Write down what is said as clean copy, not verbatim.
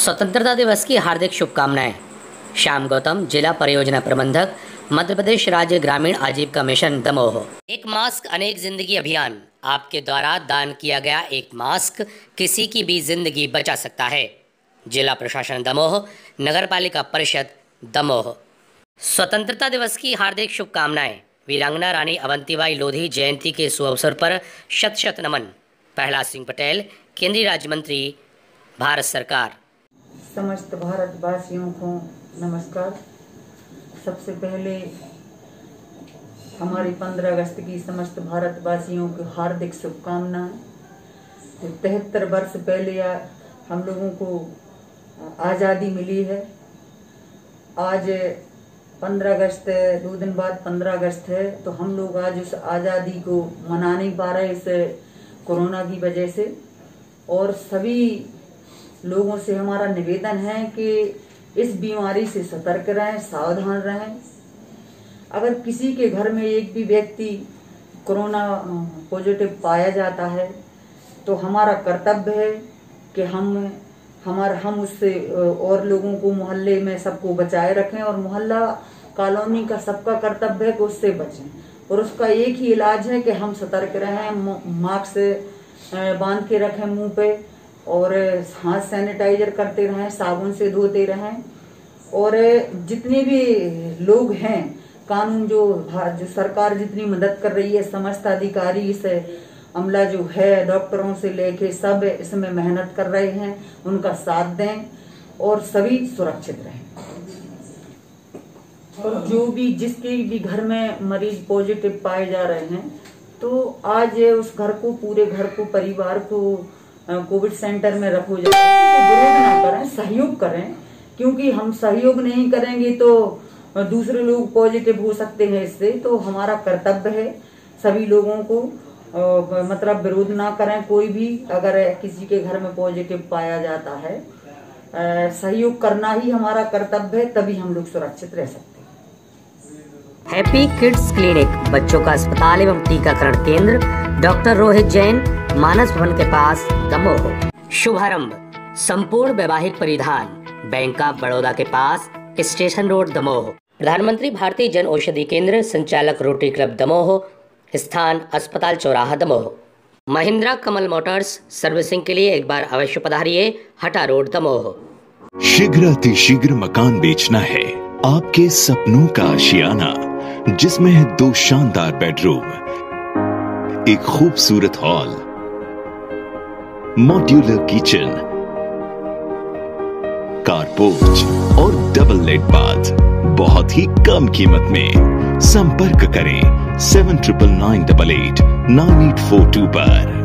स्वतंत्रता दिवस की हार्दिक शुभकामनाएं। श्याम गौतम, जिला परियोजना प्रबंधक, मध्य प्रदेश राज्य ग्रामीण आजीविका मिशन दमोह। एक मास्क अनेक जिंदगी अभियान। आपके द्वारा दान किया गया एक मास्क किसी की भी जिंदगी बचा सकता है। जिला प्रशासन दमोह, नगर पालिका परिषद दमोह। स्वतंत्रता दिवस की हार्दिक शुभकामनाएं। वीरांगना रानी अवंतीबाई लोधी जयंती के सुअवसर पर शत शत नमन। प्रहलाद सिंह पटेल, केंद्रीय राज्य मंत्री, भारत सरकार। समस्त भारतवासियों को नमस्कार। सबसे पहले हमारी 15 अगस्त की समस्त भारतवासियों को हार्दिक शुभकामनाएं। 73 वर्ष पहले हम लोगों को आज़ादी मिली है। आज 15 अगस्त, 2 दिन बाद 15 अगस्त है, तो हम लोग आज उस आज़ादी को मना नहीं पा रहे इस कोरोना की वजह से। और सभी लोगों से हमारा निवेदन है कि इस बीमारी से सतर्क रहें, सावधान रहें। अगर किसी के घर में एक भी व्यक्ति कोरोना पॉजिटिव पाया जाता है तो हमारा कर्तव्य है कि हम उससे और लोगों को मोहल्ले में सबको बचाए रखें, और मोहल्ला कॉलोनी का सबका कर्तव्य है कि उससे बचें। और उसका एक ही इलाज है कि हम सतर्क रहें, मास्क बांध के रखें मुंह पे, और हाथ सैनिटाइजर करते रहें, साबुन से धोते रहें। और जितने भी लोग हैं, कानून जो सरकार जितनी मदद कर रही है, समस्त अधिकारी, इस अमला जो है डॉक्टरों से लेके सब इसमें मेहनत कर रहे हैं, उनका साथ दें और सभी सुरक्षित रहें। और जो भी जिसके भी घर में मरीज पॉजिटिव पाए जा रहे हैं, तो आज उस घर को, पूरे घर को, परिवार को कोविड सेंटर में रखो जाए। विरोध ना करें, सहयोग करें, क्योंकि हम सहयोग नहीं करेंगे तो दूसरे लोग पॉजिटिव हो सकते हैं इससे। तो हमारा कर्तव्य है सभी लोगों को मतलब विरोध ना करें। कोई भी अगर किसी के घर में पॉजिटिव पाया जाता है, सहयोग करना ही हमारा कर्तव्य है, तभी हम लोग सुरक्षित रह सकते हैं। हैप्पी किड्स क्लिनिक, बच्चों का अस्पताल एवं टीकाकरण केंद्र, डॉक्टर रोहित जैन, मानस भवन के पास दमोह। शुभारंभ संपूर्ण वैवाहिक परिधान, बैंक ऑफ बड़ौदा के पास, स्टेशन रोड दमोह। प्रधानमंत्री भारतीय जन औषधि केंद्र, संचालक रोटरी क्लब दमोह, स्थान अस्पताल चौराहा दमोह। महिंद्रा कमल मोटर्स, सर्विसिंग के लिए एक बार अवश्य पधारिए, हटा रोड दमोह। शीघ्र अतिशीघ्र मकान बेचना है? आपके सपनों का आशियाना, जिसमें है 2 शानदार बेडरूम, एक खूबसूरत हॉल, मॉड्यूलर किचन, कारपोर्च और डबल लेट बाथ, बहुत ही कम कीमत में। संपर्क करें 7999889842 पर।